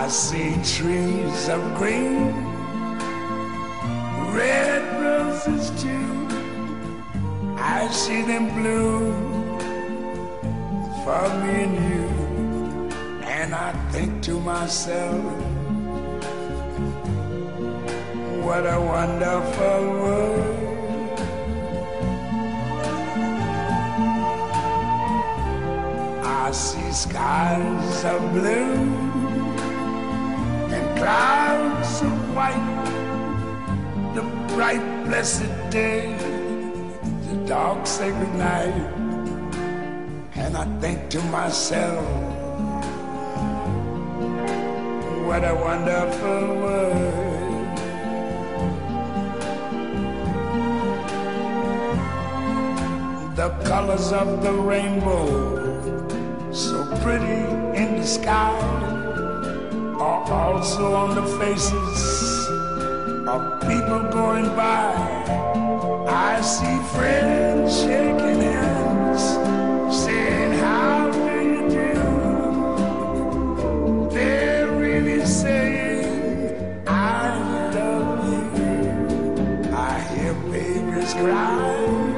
I see trees of green, red roses too. I see them bloom for me and you. And I think to myself, what a wonderful world. I see skies of blue and clouds of white, the bright blessed day, the dark sacred night. And I think to myself, what a wonderful world. The colors of the rainbow, so pretty in the sky, are also on the faces of people going by. I see friends shaking hands, saying, how do you do? They're really saying, I love you. I hear babies cry,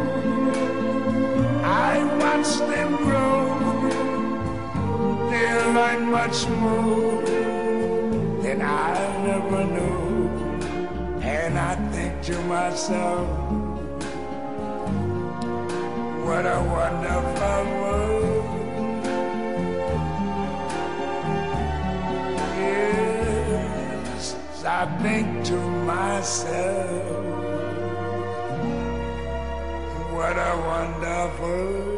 I watch them grow. They'll learn much more than I never knew. And I think to myself, what a wonderful world. Yes, I think to myself, what a wonderful world.